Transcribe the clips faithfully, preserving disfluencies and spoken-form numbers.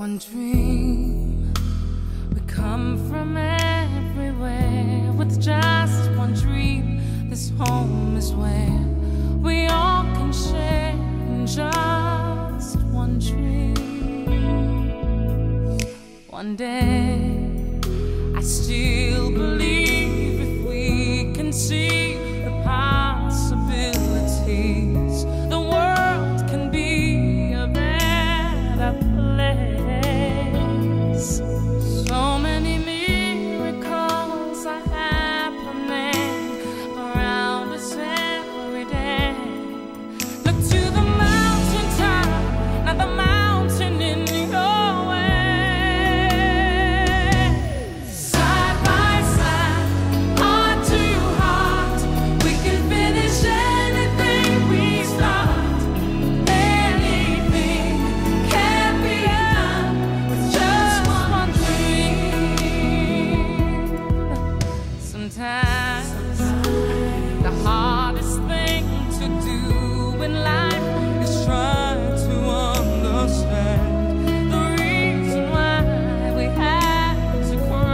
one dream. We come from everywhere with just one dream. This home is where we all can share in just one dream. One day I still believe if we can see the possibilities, the world can be a better place. So many miracles are happening around us every day. Look to the mountain top, not the mountain in your way. Side by side, heart to heart, we can finish anything we start. Anything can be done with just one dream. Sometimes the hardest thing to do in life is try to understand the reason why we had to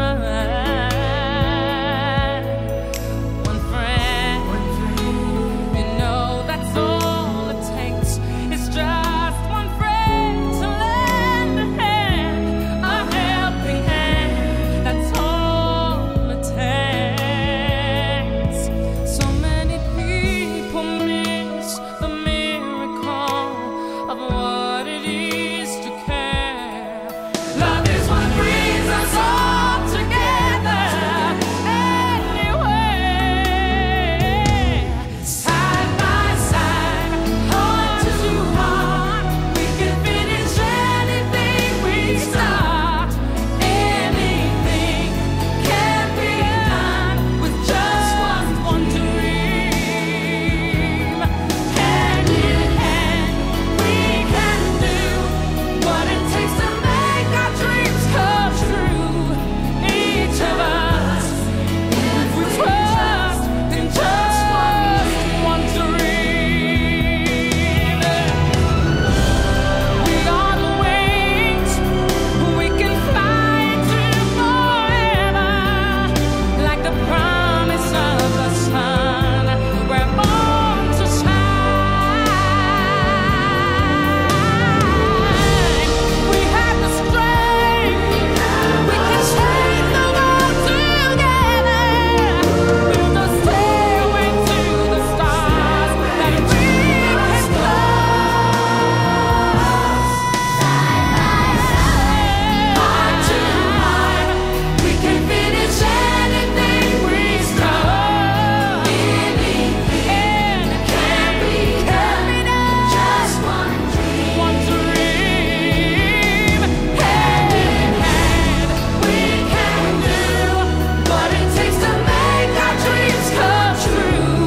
cry. One friend, you know that's all it takes. It's just one friend to lend a hand, a helping hand. That's all it takes. So many people miss the miracle of what it is to care. Love is what brings us all together anyway. Side by side, heart to heart, we can finish anything we start. Anything can be done with just one, one dream. Hand in hand, we can do what it takes to make our dreams come true. Each of us, if we trust in just one dream. We are the wings, we can fly to forever. Like the promise of the sun, we're born to shine. We have the strength, we can change the world together. Build a stairway to the stars that we can climb. Heart to heart, we can finish anything we start. Anything can be done. Just one dream. One dream. Hand in hand, we can do what it takes to make our dreams come true.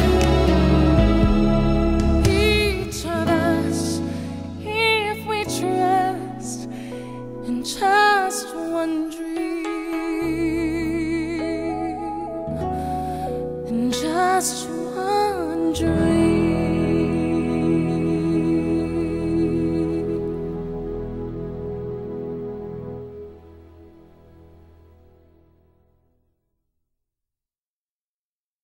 Each of us, if we trust in just one dream, in just